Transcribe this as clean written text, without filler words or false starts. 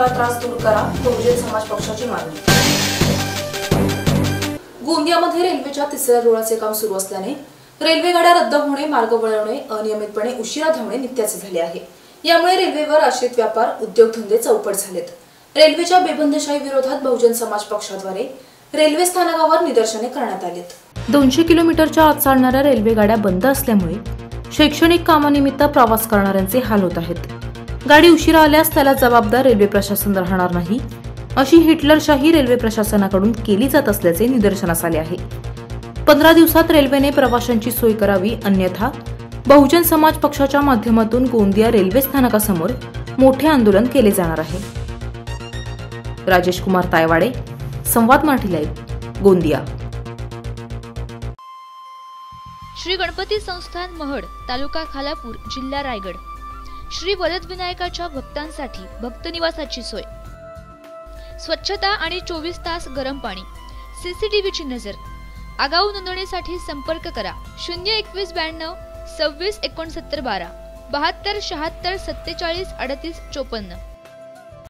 होणारा त्रास दूर करा, बहुजन समाज पक्षाची मागणी। गोंदियामध्ये रेल्वेच्या तिसऱ्या रुळाचे काम सुरू असल्याने रेल्वे गाड्या रद्द होणे, मार्ग वळवणे, अनियमितपणे उशिरा धावणे नित्याचे झाले आहे। यामुळे रेल्वेवर आश्रित व्यापार, उद्योगधंदे चौपट झालेत। रेल्वेच्या बेबंदशाही विरोधात बहुजन समाज पक्षाद्वारे रेल्वे स्थानकावर निदर्शने करण्यात आलीत। 200 किलोमीटरच्या आत चालणाऱ्या रेल्वे गाड्या बंद असल्यामुळे शैक्षणिक कामानिमित्त प्रवास करणाऱ्यांचे हाल होत आहेत। गाडी उशिरा आल्यास त्याला जबाबदार रेल्वे प्रशासन राहणार नाही, अशी हिटलरशाही रेल्वे प्रशासनाकडून केली जात असल्याचे निदर्शनास आले आहे। 15 दिवसात रेल्वेने प्रवाशांची सोय करावी, अन्यथा बहुजन समाज पक्षाच्या माध्यमातून गोंदिया रेल्वे स्थानकासमोर मोठे आंदोलन केले जाणार आहे। राजेश कुमार तायवाडे, संवाद मराठी लाईव्ह, गोंदिया। श्री गणपती संस्थान महड, तालुका खालापूर, जिल्हा रायगड। श्री वरद विनायकाच्या भक्तांसाठी भक्त निवासाची सोय, स्वच्छता आणि 24 तास गरम पाणी, सीसीटीव्हीची नजर। आगाऊ नोंदणीसाठी संपर्क करा 02192 26 69 12 72 76 47 38 54।